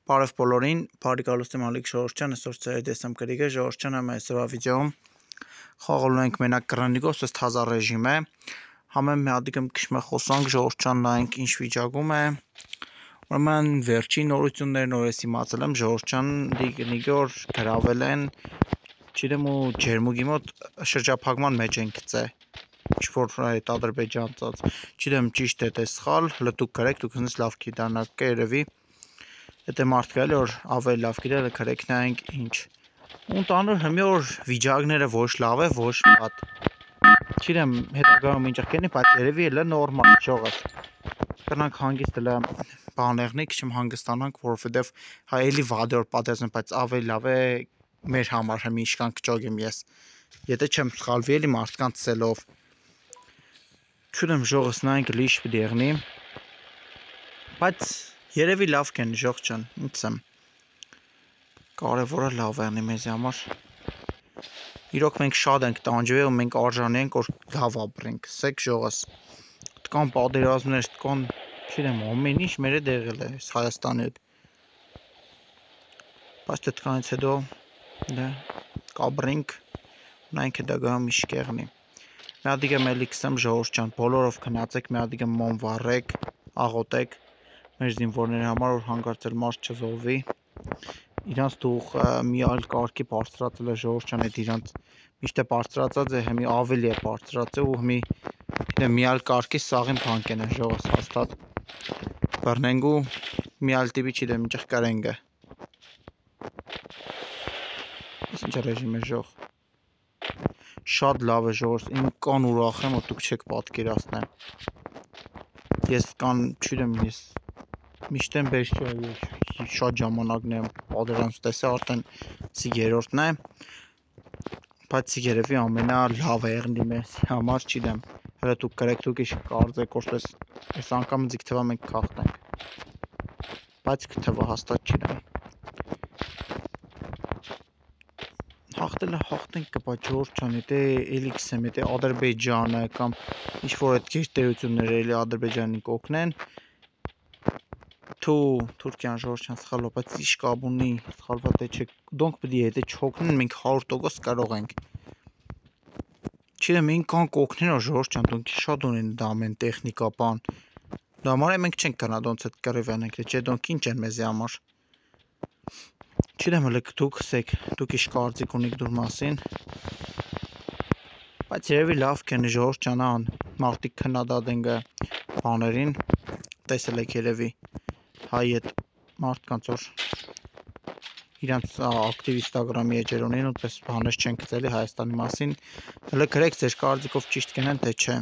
Բարև բոլորին, բարի գալուստ եմ Ալիք Ժողովրդյան, այսօր ցերեդես եմ կրիգը Ժողովրդյան եմ այսօրվա վիդեոում խաղալու ենք մենակ կրնիկով, ըստ հազար ռեժիմ է համեմ միադիկում քիչ խոսանք Ժողովրդյան նայենք ինչ վիճակում է ուրեմն վերջին նորություններն որ ես իմացել եմ Ժողովրդյան կրնիկը որ գրավել են չգիտեմ ու ջերմուկի մոտ շրջափակման մեջ են գծե ինչ-որ այդ Ադրբեջան ծած չգիտեմ ճիշտ է թե սխալ հələ դուք գրեք դուք ինձ լավ գիտանաք երևի Եթե մարդ գալի որ ավելի լավ գիտել գրեք նայենք ինչ Ունտանուր հիմի որ վիճակները ոչ լավ է ոչ վատ Չգիտեմ հետագայում ինչ կգնի բայց երևի էլա նորմալ ժողով Կնանք հանգիստ էլա baneric չեմ հանգստանանք որովհետև հա էլի վատ որ պատերազմ բայց ավելի լավ է մեր համար հիմի իշքան կճոգեմ ես Եթե չեմ սխալվի էլի մարդկանց ցելով Չգիտեմ ժողովս նայենք լիշ պիտի եղնի Բայց Երևի լավ կեն ժողջան, ինձ եմ Կարևորը լավ եղնի մեզ համար Իրոք մենք շատ ենք տանջվել ու մենք արժանի ենք որ լավ ապրենք Սեք ժողս Տկան պատերազմներ, տկան չգիտեմ ամեն ինչ մեր հետ եղել է Հայաստանի հետ Բայց դրանից հետո դա կաբրինք նայենք հետագայում ինչ կեղնի Միադիկը մելի կսեմ ժողջան բոլորով քնացեք միադիկը մոմ վառեք աղոտեք Մեր զինվորների համար որ հանգարցել մարդ չզոհվի Իրանց դուխ մի այլ կարգի բարձրացել է ժողովրդյան հետ իրանց միշտ է բարձրացած է հիմի ավելի է բարձրացել ու հիմի մի այլ կարգի սաղին բանկեն են ժողովս հաստատ բռնենք ու մի այլ տիպի չգիտեմ ինչ կարենգը Ինչ ռեժիմ է ժող Շատ լավ է ժողովս իմ կան ուրախ եմ որ դուք չեք պատկերացնեմ Ես կան չգիտեմ ես Միշտ եմ բերքի շատ ժամանակներ եմ պատերազմ տեսա արդեն սի երրորդն է բայց երևի ամենա լավը եղնի մեզ համար չգիտեմ հələ դուք գրեք դուք ինչ կարծեք որպես այս անգամ ինձ թվա մենք քախտենք բայց կթվա հաստատ չգիտեմ Հաղթելը հաղթենք կպա Ջորջան եթե էլի կսեմ եթե Ադրբեջանը կամ ինչ որ այդ գերտերությունները էլի Ադրբեջանին կօգնեն Თუ Թուրքիան ժողովրդյան սխալվա, բայց ինչ կապ ունի սխալված է չէ դոնք պետք է եթե չօգնեն մենք 100% կարող ենք Չգիտեմ մենք կան կօգնեն որ ժողովրդյան դոնք շատ ունեն դա ամեն տեխնիկա բան Դա համար մենք չենք գնա դոնց այդ կռիվ անենք չէ դոնք ինչ են մեզի համար Չգիտեմ հələ դուք ասեք դուք ինչ կարծիք ունիք դուր մասին Բայց երևի լավ կեն ժողովրդյան մարդիկ քննադատ են բաներին տեսել եք երևի հայ այդ մարդկանց որ իրանց ակտիվիստագրամի էջերոնին ուտպես բաներ չեն գծելի Հայաստանի մասին հələ գրեք ձեր կարծիքով ճիշտ կենեն թե չէ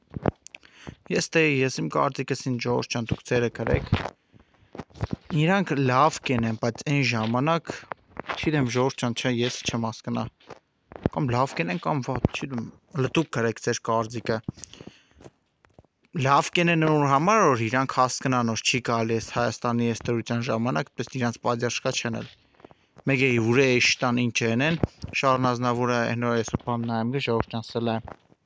Ես իմ կարծիքս ինչ ժողովրդյան դուք ձերը գրեք Իրանք լավ կենեն բայց այն ժամանակ չգիտեմ ժողովրդյան չէ ես չեմ հասկնա կամ լավ կենեն կամ վատ չգիտեմ հələ դուք գրեք ձեր կարծիքը Լավ կենեն նոր համար որ իրանք հասկանան որ չի գալի այս Հայաստանի այս դրության ժամանակ պես իրանք պատժաշկա չեն էլ Մեկ է ուրե շտան ինչ են շարնազնավուրը նոր այսօր բան նայեմ ժողովրդյան սլա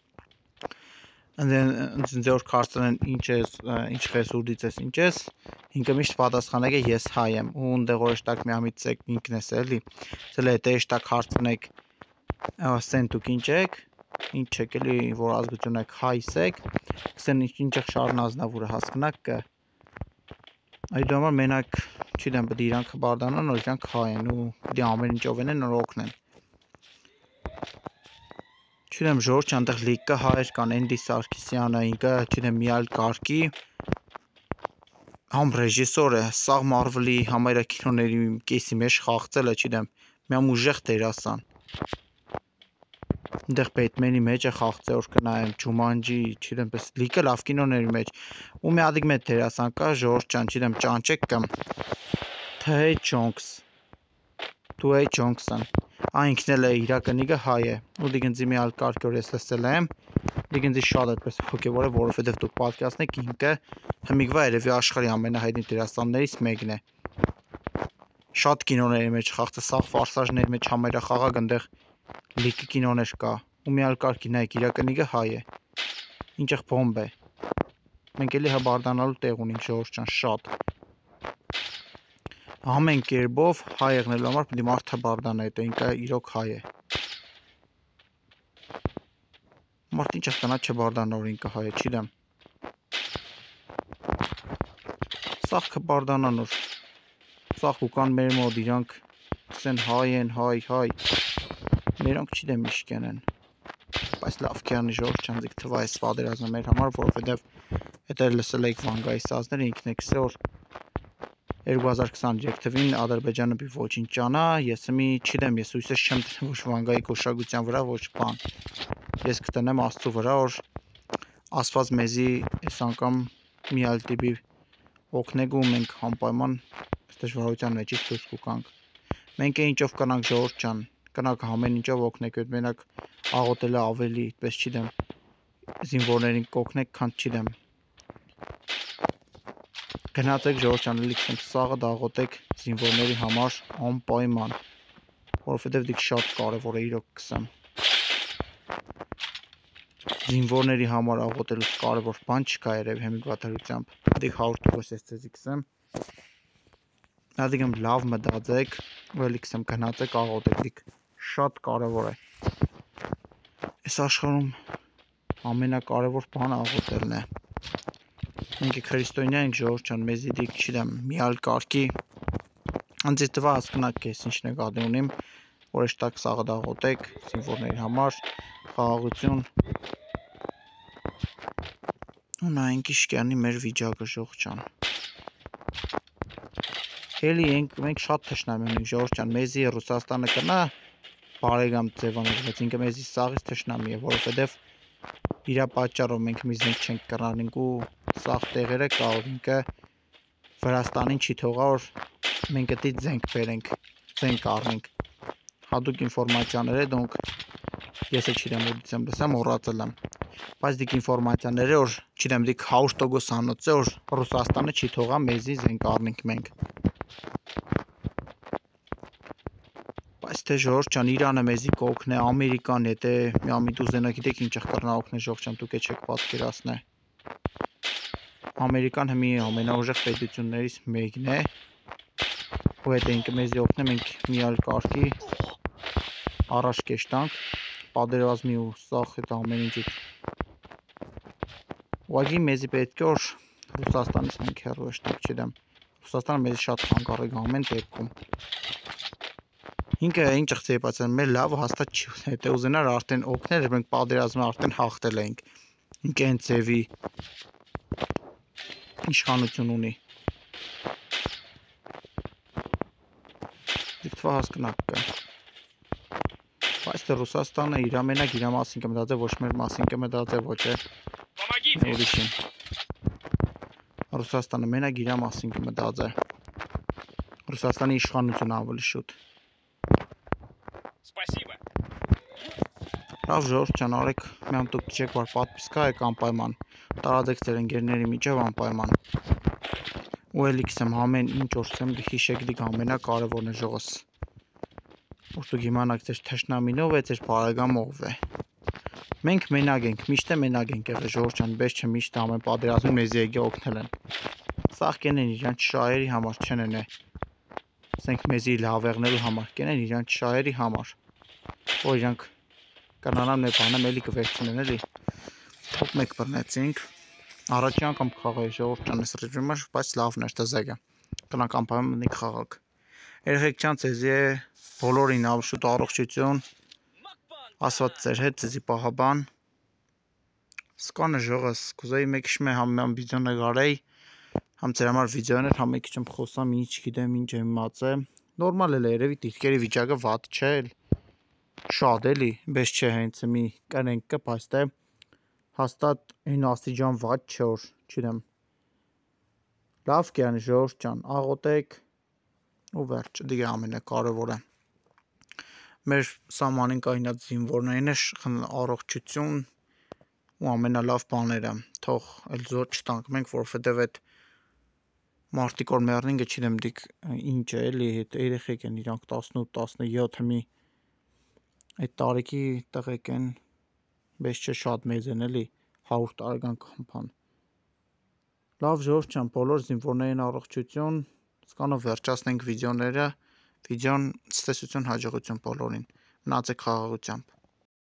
Ընդ ձեր կարծեն ինչ ես ուդից ես ինչ ես ինքը միշտ պատասխանեք ես հայ եմ ու ընդեղ օրեշտակ միամիտ ցեք ինքն ես էլի սել է դեշտակ հարցնեք ասեն դուք ինչ եք ինչ եք էլի որ ազգություն եք հայսեք ասեն ինչ շարնազնավուրը հասկանաք այդ համար մենակ չգիտեմ պետք է իրանք բարդանան որ իրանք հայ են ու պետք է ամեն ինչով են նոր օգնեն Չգիտեմ Ժորժ այնտեղ լիքը հայեր կան Էնդի Սարգսյանը ինքը չգիտեմ մի այլ կարգի համ ռեժիսոր է սաղ Marvel-ի համայրա կինոների կեսի մեջ խաղացել է չգիտեմ միամ ուժեղ դերասան Այնտեղ Batman-ի մեջ է խաղացել որ կնայեմ Jumanji չգիտեմ պես լիքը լավ կինոների մեջ ու մի հատ մեծ դերասան կա Ժորժ ջան չգիտեմ ճանճեք կամ Թե Ջոնքս Դուեյ Ջոնքսն Այնքն էլ է իր կնիկը հայ է ու դիգնձի մի այլ կարգ որ ես լսել եմ դիգնձի շատ այդպես հոգևոր է որովհետև դուք պատկերացնեք ինքը հիմիկվա երևի աշխարհի ամենահայտնի դերասաններից մեկն է Շատ կինոների մեջ խաղացել սաղ ֆարսաժների մեջ համայրա խաղակ այնտեղ լիքը կինոներ կա ու մի այլ կարգի նայեք իր կնիկը հայ է Ինչեղ բոմբ է Մենք էլի հա բարդանալու տեղ ունենք ժողովրդյան շատ ամեն կերպով հայ եղնելու համար պետք է մարդը բարդանա, հետո ինքը իրոք հայ է։ Մարդ ինչ կնա չբարդանա, որ ինքը հայ է, չգիտեմ։ Սաղ կբարդանան, որ սաղ կան մեր մոտ իրանք ասեն հայ են, հայ։ Մերանք չգիտեմ ինչ կենեն։ Բայց լավ կյանի ժողովուրդ չանձիկ թվա այս պատերազմը մեր համար, որովհետև հետո լսել եք վանգայի սազները ինքն եք որ 2023 թվին Ադրբեջանը մի ոչինչ ճանա, ես մի չգիտեմ, ես հույսս չեմ դնում ոչ վանգայի գոշագության վրա, ոչ բան։ Ես կտնեմ Աստծո վրա, որ Աստված մեզի այս անգամ մի այլ տիպի օգնեք ու մենք անպայման դժվարության մեջից դուրս կգանք։ Մենք ինչով կնանք ժողովուրդ ջան, կնանք ամեն ինչով օգնեք, այդ մենակ աղոթելը ավելի, այդպես չգիտեմ, զինվորներին կօգնեք, քան չգիտեմ։ Գնացեք ժողովուրդ ջան, լիքսեմ սաղը դաղոթեք զինվորների համար անպայման, որովհետև դիք շատ կարևոր է իրոք կսեմ։ Զինվորների համար աղոթելուց կարևոր բան չկա երևի հեմիգվատարությամբ։ Դիք 100% ես ցեզի կսեմ։ Դիք լավ մտածեք, ու էլի կսեմ գնացեք աղոթեք, դիք շատ կարևոր է։ Այս աշխարհում ամենակարևոր բանը աղոթելն է։ Մենք քրիստոնյա ենք ժողովուրդ ջան, մեզի դիք չգիտեմ, մի այլ կարգի անձի տվա հասկնաք ես ինչ նկատի ունիմ, որ այս տակ սաղը դաղոթեք զինվորների համար, խաղաղություն։ Ու նայենք ինչ կանի մեր վիճակը ժողովուրդ ջան։ Էլի մենք շատ թշնամի ունենք ժողովուրդ ջան, մեզի Ռուսաստանը կնա բարեկամ ձևանով, բայց ինքը մեզի սաղից թշնամի է, որովհետև իրա պատճառով մենք մի զենք չենք կռանենք ու սաղ տեղերը կարող ինքը Վրաստանին չի թողա, որ մենք դի զենք բերենք, զենք առնենք։ Հատուկ ինֆորմացիաներ է, դոնք ես չգիտեմ ուղղից եմ լսեմ, մոռացել եմ։ Բայց դիք ինֆորմացիաները, որ չգիտեմ, դիք 100% անոց է, որ Ռուսաստանը չի թողա մեզի զենք առնենք մենք։ Բայց թե ժողովուրդ ջան, Իրանը մեզի կօգնե, Ամերիկան, եթե մի ամիտ ուզենա, գիտեք ինչ կռնա օգնե ժողովուրդ ջան, դուք չեք պատկերացնե։ Ամերիկան հիմի ամենաուժեղ պետություններից մեկն է, ու եթե ինքը մեզի օգնե, մենք մի այլ կարգի առաջ կեշտանք, պատերազմի ու սաղ հետ ամեն ինչի։ Ուղղակի մեզի պետք է որ Ռուսաստանից մենք հեռու եշտանք, չգիտեմ։ Ռուսաստանը մեզի շատ խանգարեք ամեն դեպքում։ Ինքը ինչ ծեփացան, մեր լավը հաստատ չի, եթե ուզենար արդեն օգնել, մենք պատերազմը արդեն հաղթել ենք։ Ինքը այն ձևի իշխանություն ունի։ Դիտվա հասկնակ կա։ Բայց թե Ռուսաստանը իր ամենակ իր մասին կմտածե, ոչ մեր մասին կմտածե, ոչ է ուրիշին։ Ռուսաստանը մենակ իր մասին կմտածե։ Ռուսաստանի իշխանությունը ավելի շուտ։ Լավ ժողովուրդ ջան, արեք մի համ դուք չեք որ պատվիսկա եք անպայման, տարածեք ձեր ընկերների միջև անպայման։ Ու էլի կսեմ ամեն ինչ օրսեմ հիշեք դիք ամենակարևորն է ժողովս։ Որ դուք իմանաք ձեր թշնամին ով է, ձեր բարեկամը ով է։ Մենք մենակ ենք, միշտ մենակ ենք եղել ժողովուրդ ջան, բայց չէ միշտ ամեն պատերազմում մեզ եկե օգնել են։ Սաղ կենեն իրանց շահերի համար չեն են։ Ասենք մեզի լավ եղնելու համար, կենեն իրանց շահերի համար։ Որ իրանք կանանան մեր բանը էլի կվերցնեն էլի։ Թոփ մեկ բռնեցինք։ Առաջին անգամ խաղայի ժողովուրդ ջան այս ռեժիմը, բայց լավն էր դզեգը։ Կնանք անպայման մտնենք խաղակ։ Երեխեք ջան, ձեզի է բոլորին շուտ առողջություն։ Աստված ձեր հետ, ձեզի պահաբան։ Սկանը ժողս, կուզեի մեկ քիչ համ վիդեո նկարեի, համ ձեր համար վիդեոներ, համ մեկ քիչ խոսամ, ինչ գիտեմ, ինչ եմ իմացել։ Նորմալ է երևի դիրքերի վիճակը վատ չէ, շատ էլի, բայց չէ հենց մի կրենք կը, բայց թե հաստատ այն աստիճան վատ չէ, որ չգիտեմ։ Լավ կյանի ժողովուրդ ջան, աղոթեք ու վերջ, դիգ ամենակարևորը։ Մեր սահմանին կայնած զինվորներին է առողջություն ու ամենալավ բաները, թող էլ զոր չտանք մենք, որովհետև այդ մարտիկ որ մեռնինգը չգիտեմ դիք ինչ է էլի, հետ երեխեք են իրանք 18-17 մի այդ տարիքի տղեկ են, բայց չէ շատ մեծ են էլի 100 տարեկան կամփան։ Լավ ժողովուրդ ջան, բոլոր զինվորներին առողջություն, Սկանով վերջացնենք վիդեոները, վիդեոն ցտեսություն հաջողություն բոլորին, մնացեք խաղաղությամբ։